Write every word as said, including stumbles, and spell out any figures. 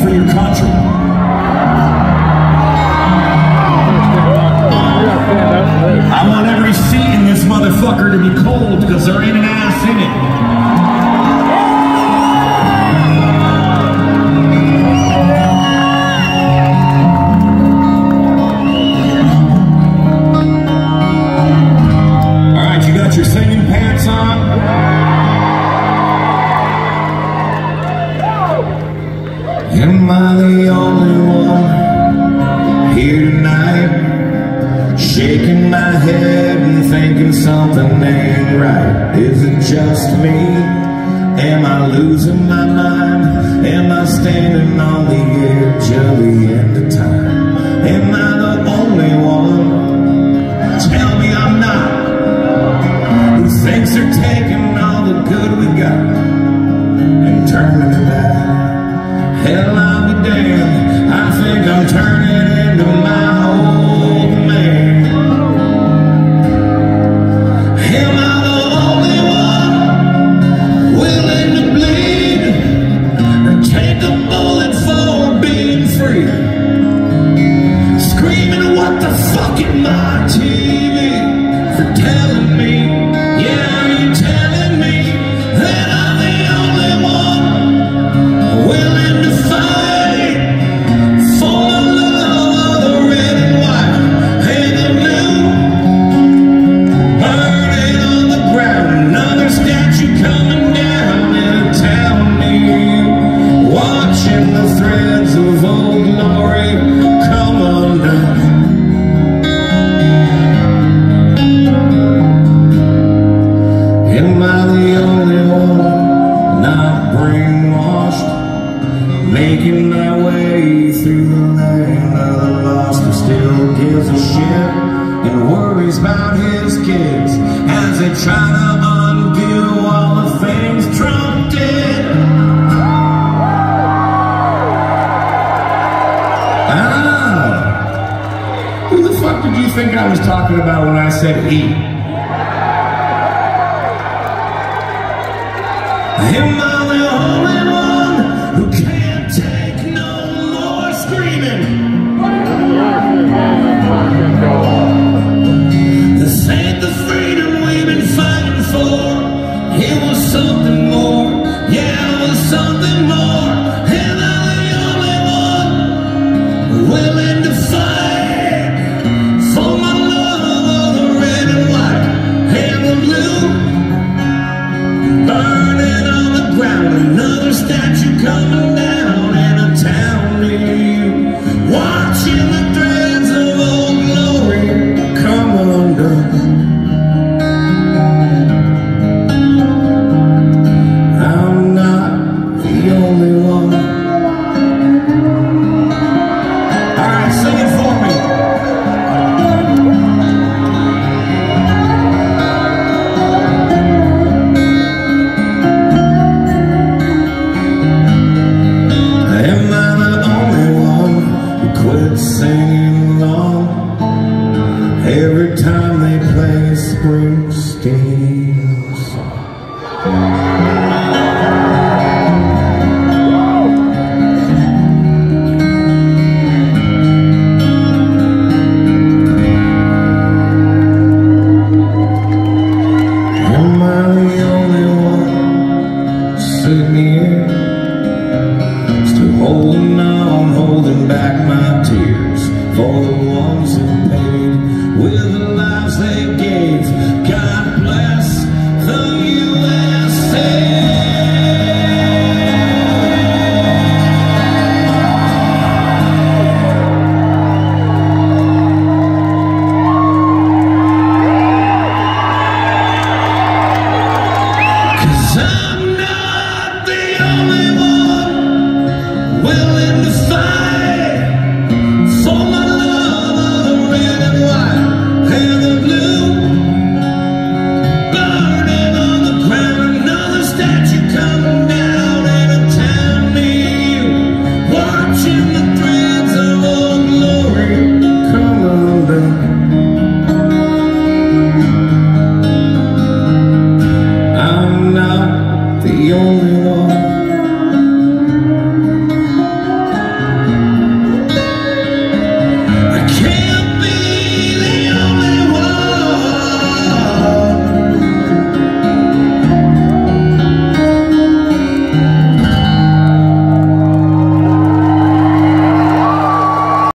for your country. I want every seat in this motherfucker to be cold because there ain't an ass in it. Your singing pants on? Am I the only one here tonight, shaking my head and thinking something ain't right? Is it just me? Am I losing my mind? Am I standing on the edge of the end of time? Am I the only one? Tell me I'm not. Thinks they're taking all the good we got and turning it back. Hell, I'll be damned. I think I'm turning into my old man. Am I the only one willing to bleed or take a bullet for being free? Screaming what the fuck in my T V for telling me. Making my way through the land of the lost, who still gives a shit and worries about his kids as they try to undo all the things Trump did. Ah, who the fuck did you think I was talking about when I said he? Am I the only one who can't take no more screaming? This ain't the freedom we've been fighting for. It was something more. Yeah, it was something more. Am I the only one willing to fight for my love of the red and white and the blue? Burning on the ground, another statue coming down in a town near you, watching the threads of old glory come undone. I'm not the only one. Alright, sing it for me. Singing along every time they play Springsteen's song. Am I the only one sitting here, still holding on, holding back my tears for the ones who paid with the lives they gave? God bless the U S A. Cause I'm